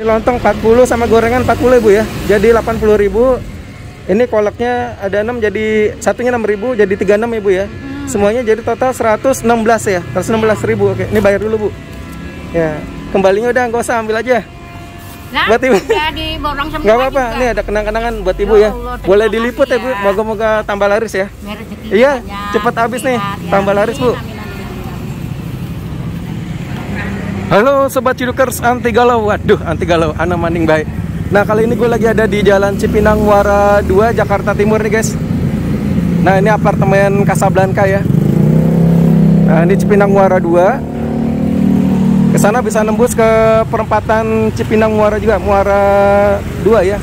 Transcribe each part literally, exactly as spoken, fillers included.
Lontong empat puluh sama gorengan empat puluh ibu ya. Jadi delapan puluh ribu. Ini kolaknya ada enam jadi satunya enam ribu jadi tiga puluh enam ibu ya. Hmm. Semuanya jadi total seratus enam belas ya. seratus enam belas ribu. Oke, ini bayar dulu bu. Ya, kembalinya udah nggak usah ambil aja. Nah, buat ibu. Diborong semua. Nggak apa-apa. Ini ada kenang-kenangan buat ibu ya. Allah, boleh diliput ya bu. Moga-moga tambah laris ya. Iya, cepat habis nih. Tambah laris bu. Halo sobat Cidukers anti galau. Waduh, anti galau, ana maning baik. Nah, kali ini gue lagi ada di Jalan Cipinang Muara dua, Jakarta Timur nih guys. Nah, ini apartemen Casablanca ya. Nah, ini Cipinang Muara dua. Kesana bisa nembus ke perempatan Cipinang Muara juga, Muara dua ya.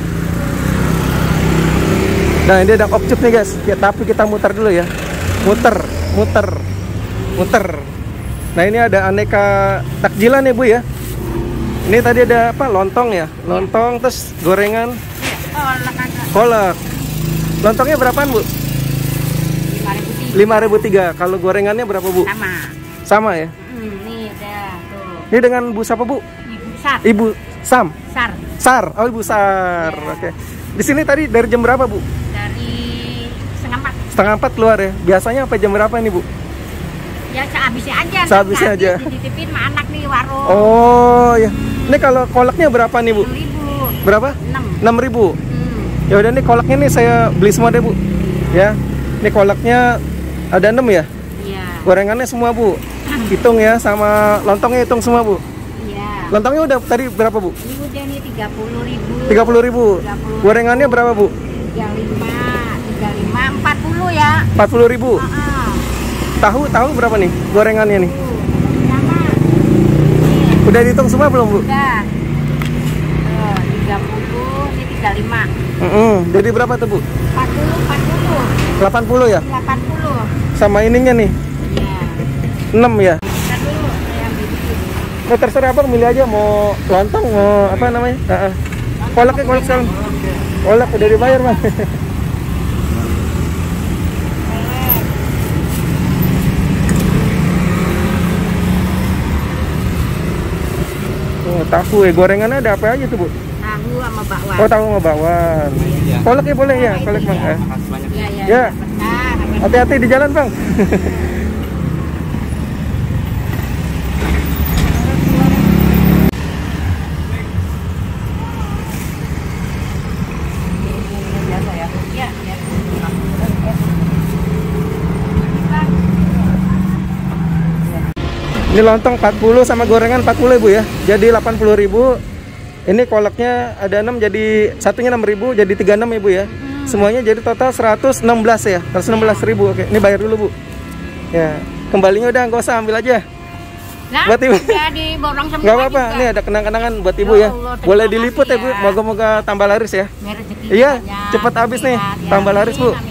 Nah, ini ada opcut nih guys ya, tapi kita muter dulu ya. Muter, muter, muter. Nah, ini ada aneka takjilan ya bu ya. Ini tadi ada apa, lontong ya, lontong terus gorengan, kolak. Lontongnya berapaan bu? lima ribu tiga. Kalau gorengannya berapa bu? Sama. Sama ya. Hmm, nih ada tuh. Ini dengan bu siapa bu? Ibu Sar. Ibu Sam. Sar. Sar. Oh ibu Sar. Ya. Oke. Di sini tadi dari jam berapa bu? Dari setengah empat. Setengah empat keluar ya. Biasanya sampai jam berapa ini bu? Ya sehabisnya aja. Sehabisnya aja. Dititipin sama anak nih warung. Oh ya. Ini kalau kolaknya berapa nih bu? enam ribu. Berapa? enam. enam ribu. Hmm. Ya udah nih kolaknya nih saya beli semua deh bu. Ya. Ini kolaknya ada enam ya? Iya. Gorengannya semua bu. Hitung ya, sama lontongnya hitung semua bu. Iya. Lontongnya udah tadi berapa bu? Ini udah nih tiga puluh ribu. tiga puluh ribu. Gorengannya berapa bu? tiga puluh lima, tiga puluh lima, empat puluh ya. empat puluh ribu. Uh -uh. Tahu tahu berapa nih gorengannya nih? Sama. Udah dihitung semua belum bu? Udah. Oh, tiga puluh, ini tiga puluh lima. Mm -mm. Jadi berapa tuh bu? empat puluh, empat puluh. delapan puluh ya? delapan puluh. Sama ininya nih? Iya. enam ya? Ntar dulu, saya ambil dulu. Nah, terserah abang milih aja mau lontong mau apa namanya? Uh -uh. Kolaknya kolak sekarang. Kolak udah dibayar bang. Oh, tahu ya, gorengannya ada apa aja tuh bu? Tahu sama bakwan. Oh, tahu sama bakwan. Kolaknya boleh ya, kolak bang. Iya, iya. Ya. Hati-hati di jalan bang. Ini lontong empat puluh sama gorengan empat puluh ibu ya. Jadi delapan puluh ribu. Ini kolaknya ada enam jadi satunya enam ribu jadi tiga puluh enam ibu ya. Hmm. Semuanya jadi total seratus enam belas ya. seratus enam belas ribu. Oke, ini bayar dulu bu. Ya, kembalinya udah nggak usah ambil aja. Nah, buat ibu. Ya diborong semua. Nggak apa-apa. Ini ada kenang-kenangan buat ibu ya. Allah, boleh diliput ya bu. Moga-moga tambah laris ya. Iya, cepat habis nih. Tambah laris bu.